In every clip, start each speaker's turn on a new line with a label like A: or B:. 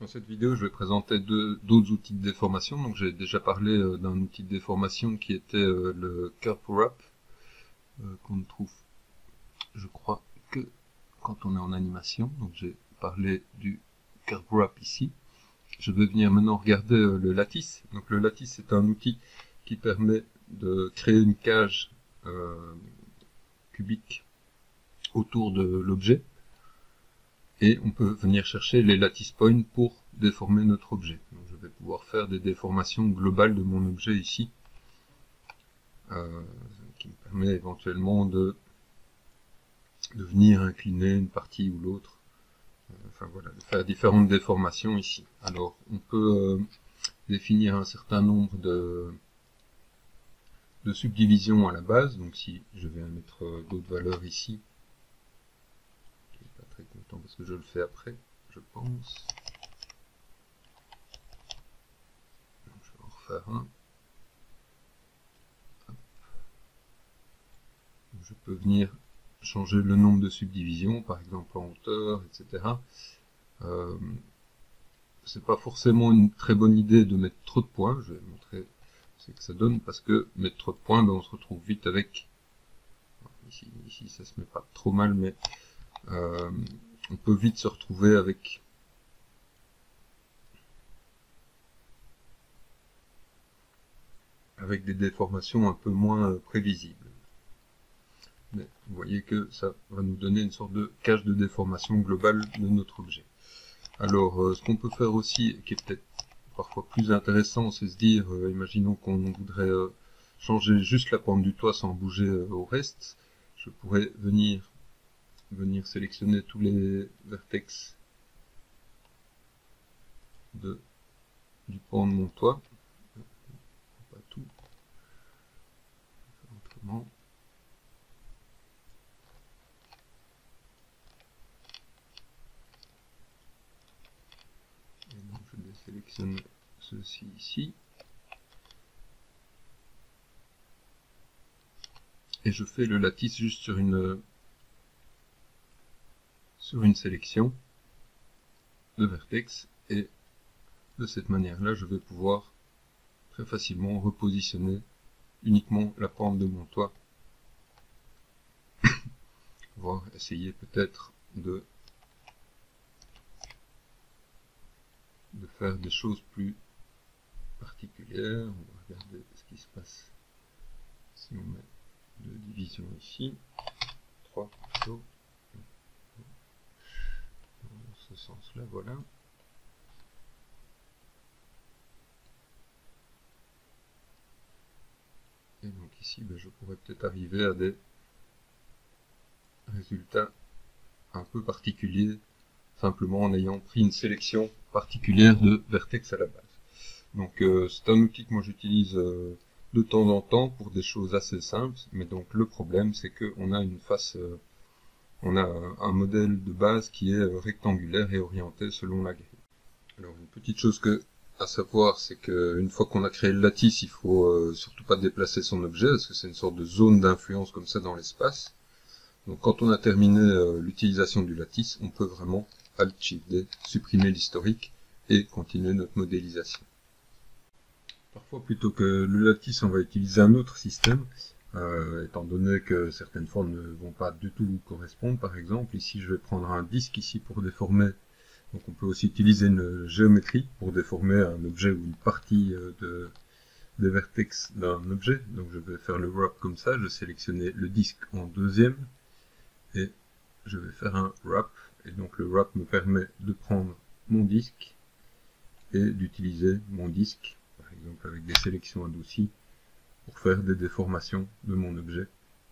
A: Dans cette vidéo, je vais présenter d'autres outils de déformation. Donc, j'ai déjà parlé d'un outil de déformation qui était le Curve Wrap, qu'on ne trouve, je crois, que quand on est en animation. Donc, j'ai parlé du Curve Wrap ici. Je vais venir maintenant regarder le lattice. Donc, le lattice, c'est un outil qui permet de créer une cage cubique autour de l'objet. Et on peut venir chercher les lattice points pour déformer notre objet. Donc je vais pouvoir faire des déformations globales de mon objet ici, qui me permet éventuellement de venir incliner une partie ou l'autre. Enfin voilà, de faire différentes déformations ici. Alors on peut définir un certain nombre de subdivisions à la base. Donc si je vais mettre d'autres valeurs ici, je ne suis pas très content parce que je le fais après, je pense. Donc, je vais en refaire un. Je peux venir changer le nombre de subdivisions, par exemple en hauteur, etc. C'est pas forcément une très bonne idée de mettre trop de points. Je vais montrer ce que ça donne, parce que mettre trop de points, ben, on se retrouve vite avec... Ici ça se met pas trop mal, mais on peut vite se retrouver avec des déformations un peu moins prévisibles. Mais vous voyez que ça va nous donner une sorte de cage de déformation globale de notre objet. Alors, ce qu'on peut faire aussi, qui est peut-être parfois plus intéressant, c'est se dire, imaginons qu'on voudrait changer juste la pente du toit sans bouger au reste. Je pourrais venir sélectionner tous les vertex du pan de mon toit. Pas tout. Autrement. Et donc je vais sélectionner ceci ici. Et je fais le lattice juste sur une sélection de vertex, et de cette manière-là, je vais pouvoir très facilement repositionner uniquement la pente de mon toit, voire essayer peut-être de faire des choses plus particulières. On va regarder ce qui se passe si on met 2 divisions ici, 3 plutôt, dans ce sens-là, voilà. Et donc ici, je pourrais peut-être arriver à des résultats un peu particuliers, simplement en ayant pris une sélection particulière de vertex à la base. Donc c'est un outil que moi j'utilise de temps en temps pour des choses assez simples, mais donc le problème c'est qu'on a une face, on a un modèle de base qui est rectangulaire et orienté selon la grille. Alors une petite chose à savoir, c'est qu'une fois qu'on a créé le lattice, il faut surtout pas déplacer son objet, parce que c'est une sorte de zone d'influence comme ça dans l'espace. Donc quand on a terminé l'utilisation du lattice, on peut vraiment Alt-Shift-D, supprimer l'historique et continuer notre modélisation. Parfois, plutôt que le lattice, on va utiliser un autre système, étant donné que certaines formes ne vont pas du tout correspondre. Par exemple, ici, je vais prendre un disque ici pour déformer. Donc on peut aussi utiliser une géométrie pour déformer un objet ou une partie des vertex d'un objet. Donc je vais faire le wrap comme ça, je vais sélectionner le disque en deuxième, et je vais faire un wrap. Et donc le wrap me permet de prendre mon disque et d'utiliser mon disque, par exemple avec des sélections adoucies, pour faire des déformations de mon objet.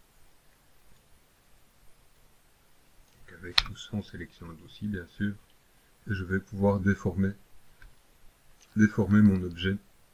A: Donc avec ou sans sélection adoucie, bien sûr. Et je vais pouvoir déformer mon objet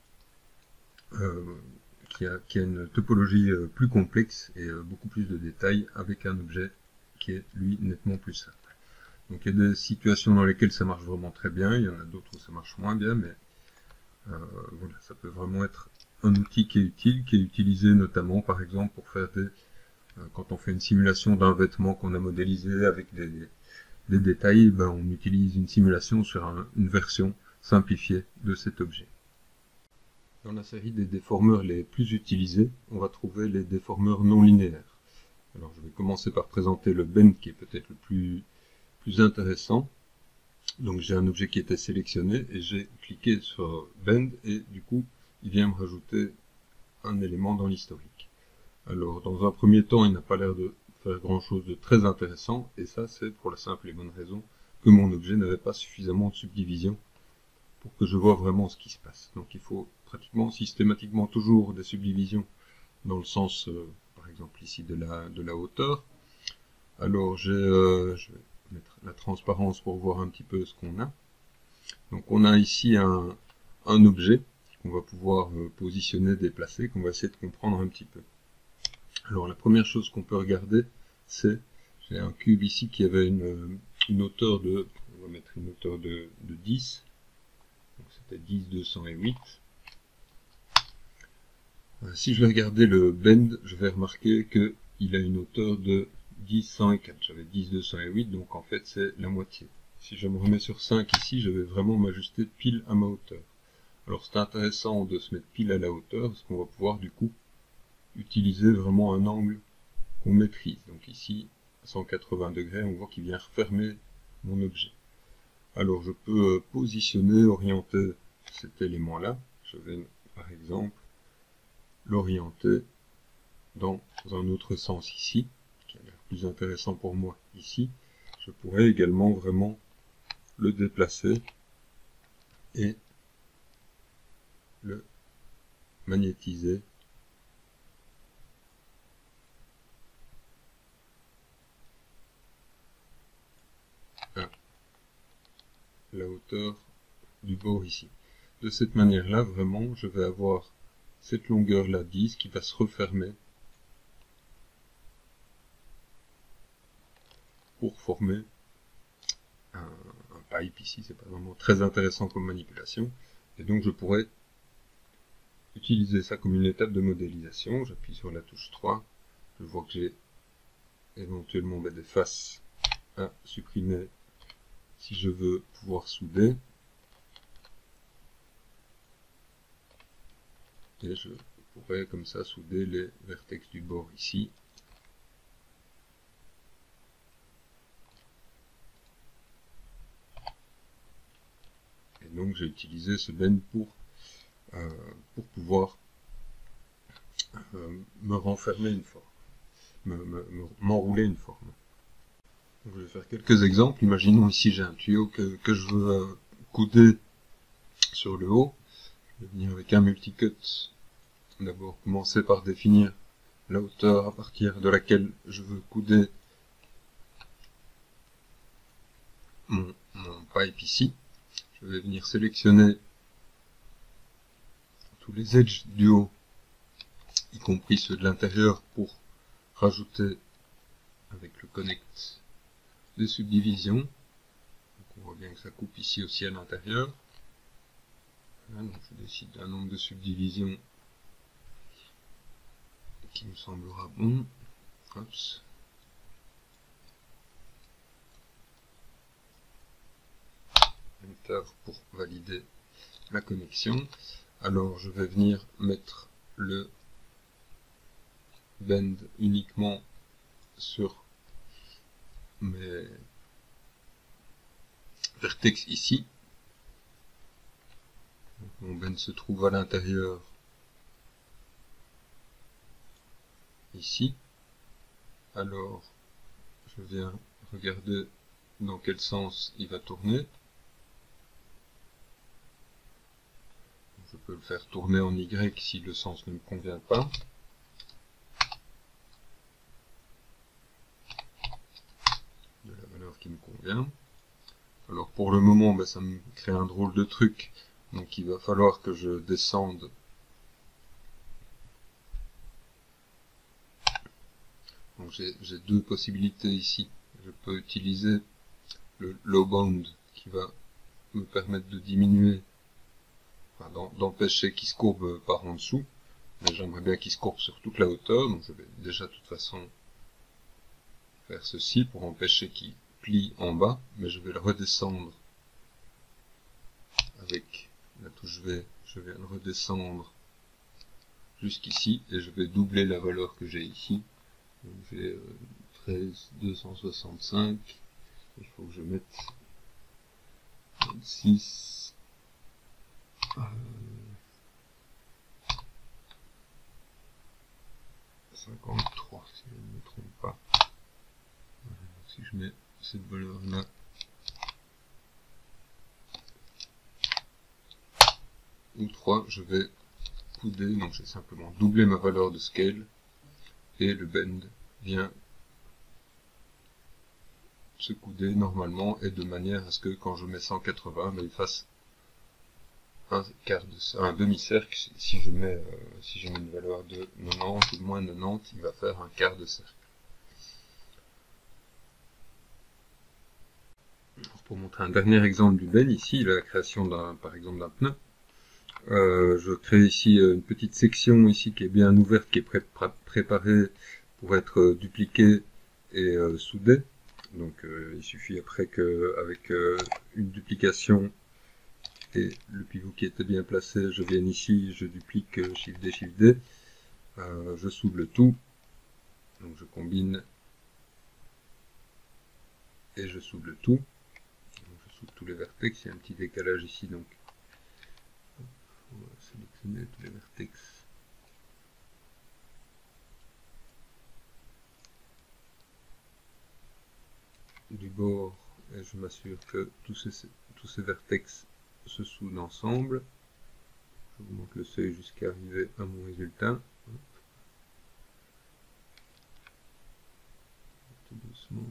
A: qui a une topologie plus complexe et beaucoup plus de détails, avec un objet qui est lui nettement plus simple. Donc il y a des situations dans lesquelles ça marche vraiment très bien, il y en a d'autres où ça marche moins bien, mais voilà, ça peut vraiment être un outil qui est utile, qui est utilisé notamment par exemple pour faire quand on fait une simulation d'un vêtement qu'on a modélisé avec des détails, on utilise une simulation sur une version simplifiée de cet objet. Dans la série des déformeurs les plus utilisés, on va trouver les déformeurs non linéaires. Alors je vais commencer par présenter le bend qui est peut-être le plus intéressant. Donc j'ai un objet qui était sélectionné et j'ai cliqué sur bend et du coup il vient me rajouter un élément dans l'historique. Alors dans un premier temps il n'a pas l'air de faire grand chose de très intéressant et ça c'est pour la simple et bonne raison que mon objet n'avait pas suffisamment de subdivision pour que je vois vraiment ce qui se passe. Donc il faut pratiquement systématiquement toujours des subdivisions dans le sens par exemple ici de la hauteur. Alors je vais mettre la transparence pour voir un petit peu ce qu'on a. Donc on a ici un objet qu'on va pouvoir positionner, déplacer, qu'on va essayer de comprendre un petit peu. Alors la première chose qu'on peut regarder, c'est, j'ai un cube ici qui avait une hauteur de, on va mettre une hauteur de 10, donc c'était 10, 208. Si je vais regarder le bend, je vais remarquer qu'il a une hauteur de 10, 104. J'avais 10, 208, donc en fait c'est la moitié. Si je me remets sur 5 ici, je vais vraiment m'ajuster pile à ma hauteur. Alors c'est intéressant de se mettre pile à la hauteur, parce qu'on va pouvoir du coup utiliser vraiment un angle qu'on maîtrise. Donc ici, à 180 degrés, on voit qu'il vient refermer mon objet. Alors je peux positionner, orienter cet élément-là. Je vais par exemple l'orienter dans un autre sens ici, qui a l'air plus intéressant pour moi ici. Je pourrais également vraiment le déplacer et le magnétiser à la hauteur du bord ici. De cette manière-là, vraiment, je vais avoir cette longueur-là 10 qui va se refermer pour former un pipe ici. C'est pas vraiment très intéressant comme manipulation. Et donc je pourrais utiliser ça comme une étape de modélisation. J'appuie sur la touche 3. Je vois que j'ai éventuellement des faces à supprimer si je veux pouvoir souder. Et je pourrais comme ça souder les vertex du bord ici. Et donc j'ai utilisé ce bend pour pouvoir me renfermer une forme, m'enrouler une forme. Donc, je vais faire quelques exemples. Imaginons ici j'ai un tuyau que je veux couder sur le haut. Je vais venir avec un multicut. D'abord commencer par définir la hauteur à partir de laquelle je veux couder mon pipe ici. Je vais venir sélectionner tous les edges du haut, y compris ceux de l'intérieur, pour rajouter avec le connect des subdivisions. Donc on voit bien que ça coupe ici aussi à l'intérieur. Voilà, donc je décide d'un nombre de subdivisions qui me semblera bon. Hops. Enter pour valider la connexion. Alors je vais venir mettre le bend uniquement sur mes vertex ici. Donc, mon bend se trouve à l'intérieur ici. Alors je viens regarder dans quel sens il va tourner. Je peux le faire tourner en Y si le sens ne me convient pas. De la valeur qui me convient. Alors pour le moment, ça me crée un drôle de truc. Donc il va falloir que je descende. Donc j'ai deux possibilités ici. Je peux utiliser le low bound qui va me permettre de diminuer, enfin, d'empêcher qu'il se courbe par en dessous. Mais j'aimerais bien qu'il se courbe sur toute la hauteur. Donc je vais déjà de toute façon faire ceci pour empêcher qu'il pli en bas, mais je vais le redescendre avec la touche V, je vais le redescendre jusqu'ici et je vais doubler la valeur que j'ai ici. J'ai 13 265, il faut que je mette 26 53 si je ne me trompe pas. Si je mets cette valeur là, ou 3, je vais couder, donc j'ai simplement doublé ma valeur de scale et le bend vient se couder normalement et de manière à ce que quand je mets 180, il fasse un demi-cercle. Si je mets une valeur de 90 ou de moins 90, il va faire un quart de cercle. Pour montrer un dernier exemple du bend, ici la création par exemple d'un pneu. Je crée ici une petite section ici qui est bien ouverte, qui est préparée pour être dupliquée et soudée. Donc il suffit après qu'avec une duplication et le pivot qui était bien placé, je viens ici, je duplique Shift D, Shift D, je soude le tout, donc je combine et je soude le tout, donc je soude tous les vertex, il y a un petit décalage ici, donc on va sélectionner tous les vertex. Du bord, et je m'assure que tous ces vertex se soudent ensemble. Je vous montre le seuil jusqu'à arriver à mon résultat. Tout doucement.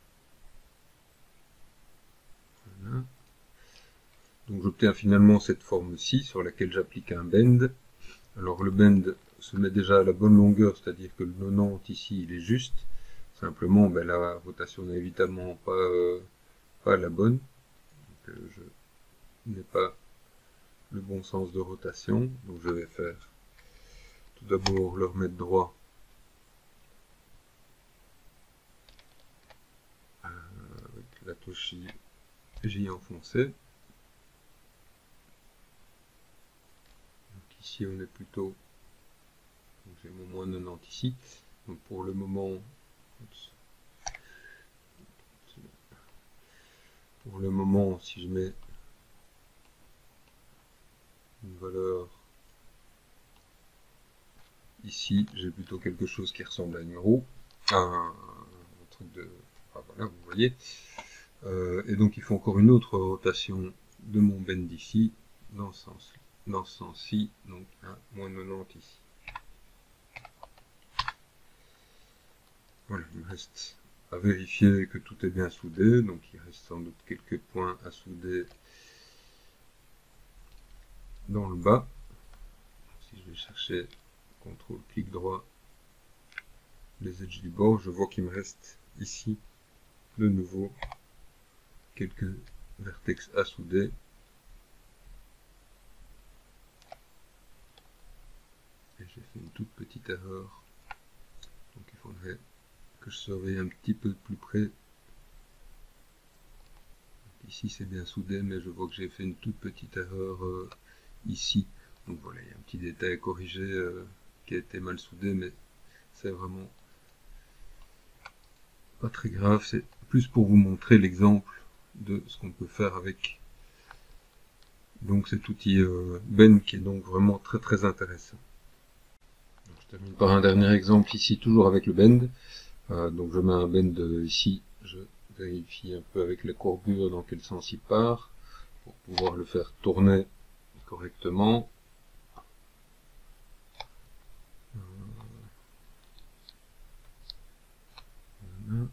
A: Voilà. Donc j'obtiens finalement cette forme-ci sur laquelle j'applique un bend. Alors le bend se met déjà à la bonne longueur, c'est-à-dire que le 90 ici il est juste. Simplement la rotation n'est évidemment pas la bonne. Donc, je n'ai pas le bon sens de rotation, donc je vais faire tout d'abord le remettre droit avec la touche J enfoncée. Donc ici on est plutôt, j'ai mon moins 90 ici, donc pour le moment si je mets une valeur ici, j'ai plutôt quelque chose qui ressemble à une roue, un truc de... Enfin, voilà, vous voyez. Et donc il faut encore une autre rotation de mon bend ici, dans ce sens-ci, donc à moins 90 ici. Voilà, il me reste à vérifier que tout est bien soudé, donc il reste sans doute quelques points à souder dans le bas. Si je vais chercher CTRL clic droit les edges du bord, je vois qu'il me reste ici de nouveau quelques vertex à souder. Et j'ai fait une toute petite erreur, donc il faudrait que je surveille un petit peu plus près. Donc ici c'est bien soudé, mais je vois que j'ai fait une toute petite erreur ici. Donc voilà, il y a un petit détail à corriger qui a été mal soudé, mais c'est vraiment pas très grave. C'est plus pour vous montrer l'exemple de ce qu'on peut faire avec donc cet outil bend qui est donc vraiment très très intéressant. Donc, je termine par un dernier exemple ici, toujours avec le bend. Donc je mets un bend ici, je vérifie un peu avec la courbure dans quel sens il part, pour pouvoir le faire tourner correctement. Voilà.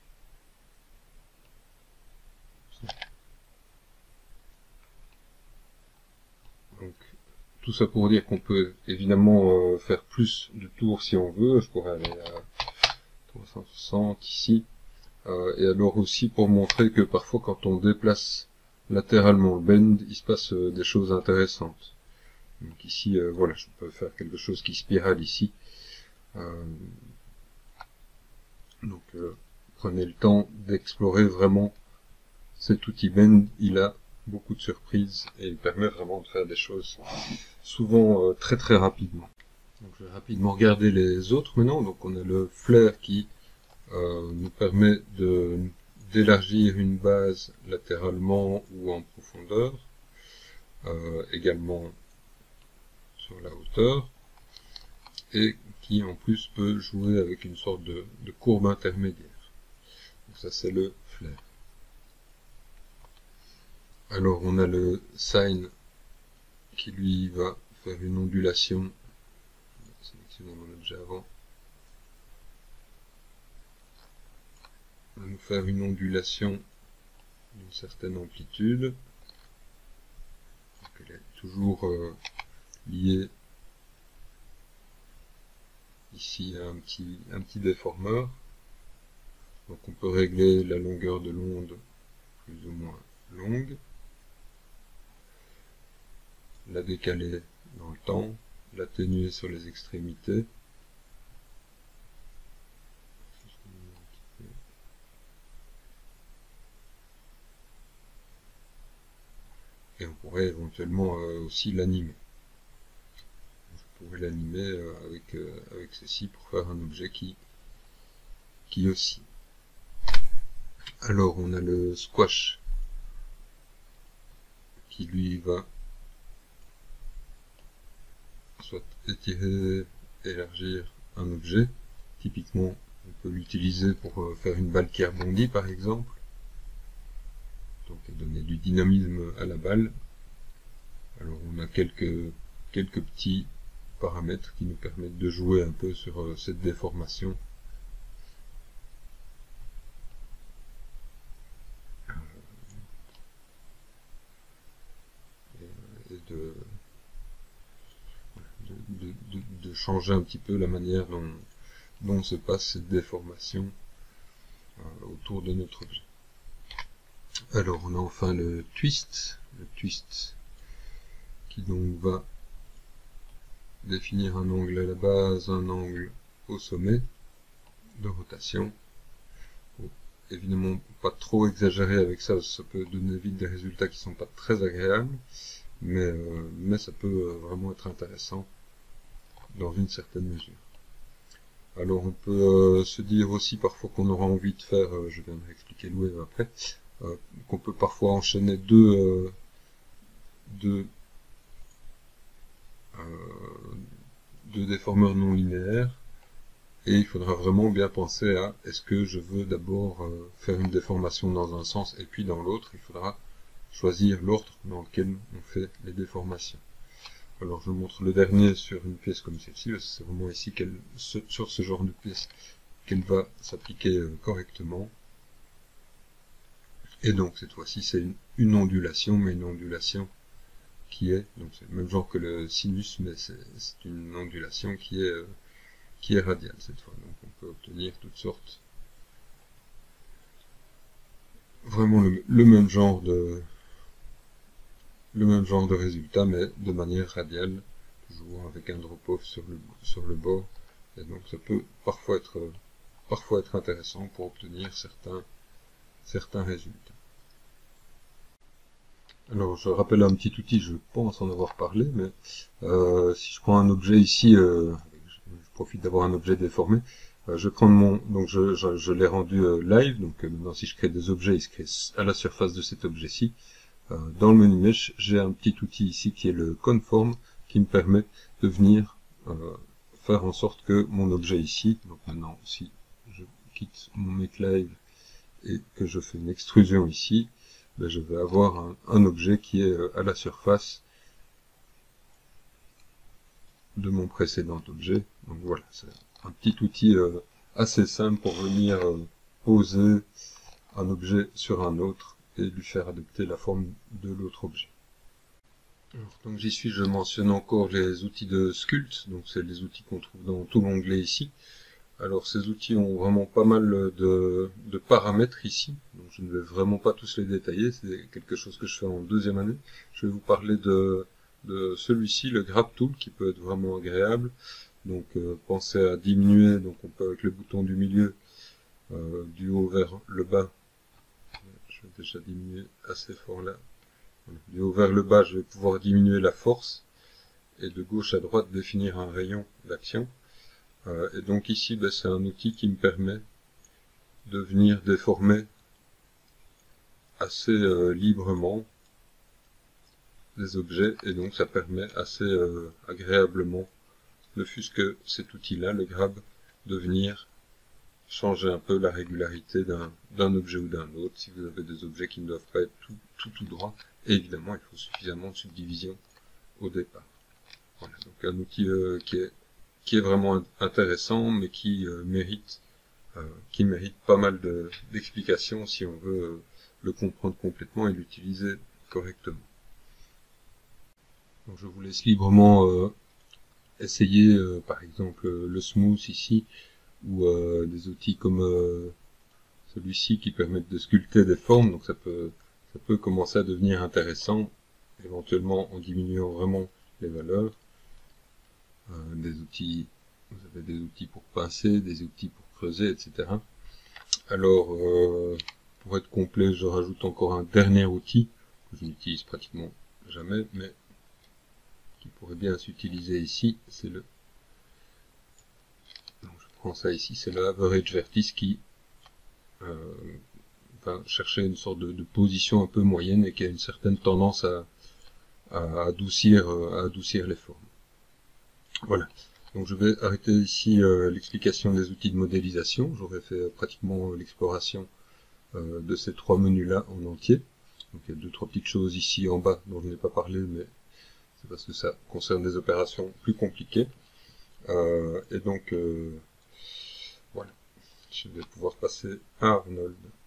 A: Donc tout ça pour dire qu'on peut évidemment faire plus de tours si on veut. Je pourrais aller à 360 ici. Et alors aussi pour montrer que parfois quand on déplace latéralement le bend, il se passe des choses intéressantes. Donc ici, voilà, je peux faire quelque chose qui spirale ici. Donc prenez le temps d'explorer vraiment cet outil Bend. Il a beaucoup de surprises et il permet vraiment de faire des choses souvent très très rapidement. Donc je vais rapidement regarder les autres maintenant. Donc on a le Flare qui nous permet d'élargir une base latéralement ou en profondeur, également sur la hauteur, et qui en plus peut jouer avec une sorte de courbe intermédiaire. Donc ça c'est le Flare. Alors on a le Sine qui lui va faire une ondulation. Je vais sélectionner mon objet avant. On va nous faire une ondulation d'une certaine amplitude. Donc elle est toujours liée ici à un petit déformeur. Donc on peut régler la longueur de l'onde plus ou moins longue, la décaler dans le temps, l'atténuer sur les extrémités. Et on pourrait éventuellement aussi l'animer. Je pourrais l'animer avec ceci pour faire un objet qui oscille. Alors on a le Squash qui lui va soit étirer, élargir un objet. Typiquement, on peut l'utiliser pour faire une balle qui rebondit par exemple. Donc donner du dynamisme à la balle. Alors on a quelques petits paramètres qui nous permettent de jouer un peu sur cette déformation. Et de changer un petit peu la manière dont se passe cette déformation autour de notre objet. Alors on a enfin le twist qui donc va définir un angle à la base, un angle au sommet de rotation. Bon, évidemment pas trop exagérer avec ça, ça peut donner vite des résultats qui sont pas très agréables, mais ça peut vraiment être intéressant dans une certaine mesure. Alors on peut se dire aussi parfois qu'on aura envie de faire, je viendrai expliquer le wave après, qu'on peut parfois enchaîner deux déformeurs non linéaires, et il faudra vraiment bien penser à est-ce que je veux d'abord faire une déformation dans un sens et puis dans l'autre. Il faudra choisir l'ordre dans lequel on fait les déformations. Alors je montre le dernier sur une pièce comme celle-ci, parce que c'est vraiment ici sur ce genre de pièce qu'elle va s'appliquer correctement. Et donc cette fois-ci c'est une ondulation, mais une ondulation qui est, donc c'est le même genre que le sinus, mais c'est une ondulation qui est radiale cette fois. Donc on peut obtenir toutes sortes, vraiment le même genre de résultat, mais de manière radiale, toujours avec un drop-off sur le bord. Et donc ça peut parfois être intéressant pour obtenir certains résultats. Alors je rappelle un petit outil, je pense en avoir parlé, mais si je prends un objet ici, je profite d'avoir un objet déformé, je prends donc je l'ai rendu live, donc maintenant si je crée des objets, ils se créent à la surface de cet objet-ci. Dans le menu Mesh, j'ai un petit outil ici qui est le Conform, qui me permet de venir faire en sorte que mon objet ici, donc maintenant si je quitte mon Make Live et que je fais une extrusion ici, ben, je vais avoir un objet qui est à la surface de mon précédent objet. Donc voilà, c'est un petit outil assez simple pour venir poser un objet sur un autre et lui faire adopter la forme de l'autre objet. Alors, tant que j'y suis, je mentionne encore les outils de Sculpt, donc c'est les outils qu'on trouve dans tout l'onglet ici. Alors ces outils ont vraiment pas mal de paramètres ici, donc je ne vais vraiment pas tous les détailler, c'est quelque chose que je fais en deuxième année. Je vais vous parler de celui-ci, le Grab Tool, qui peut être vraiment agréable. Donc pensez à diminuer, donc on peut avec le bouton du milieu du haut vers le bas. Je vais déjà diminuer assez fort là. Voilà. Du haut vers le bas, je vais pouvoir diminuer la force et de gauche à droite définir un rayon d'action. Et donc ici, ben, c'est un outil qui me permet de venir déformer assez librement des objets, et donc ça permet assez agréablement, ne fût-ce que cet outil-là, le grab, de venir changer un peu la régularité d'un objet ou d'un autre, si vous avez des objets qui ne doivent pas être tout droit. Et évidemment, il faut suffisamment de subdivision au départ. Voilà, donc un outil qui est vraiment intéressant, mais qui mérite pas mal d'explications si on veut le comprendre complètement et l'utiliser correctement. Donc je vous laisse librement essayer par exemple le smooth ici, ou des outils comme celui-ci qui permettent de sculpter des formes. Donc ça peut commencer à devenir intéressant, éventuellement en diminuant vraiment les valeurs. Des outils, vous avez des outils pour pincer, des outils pour creuser, etc. Alors, pour être complet, je rajoute encore un dernier outil que je n'utilise pratiquement jamais, mais qui pourrait bien s'utiliser ici. C'est le, donc je prends ça ici, c'est le average vertex qui va chercher une sorte de position un peu moyenne et qui a une certaine tendance à adoucir les formes. Voilà. Donc je vais arrêter ici l'explication des outils de modélisation. J'aurais fait pratiquement l'exploration de ces trois menus-là en entier. Donc il y a deux, trois petites choses ici en bas dont je n'ai pas parlé, mais c'est parce que ça concerne des opérations plus compliquées. Et donc voilà, je vais pouvoir passer à Arnold.